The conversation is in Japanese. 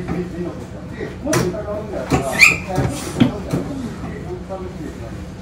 もし疑うんだったら、もし疑うんだったら、試しです。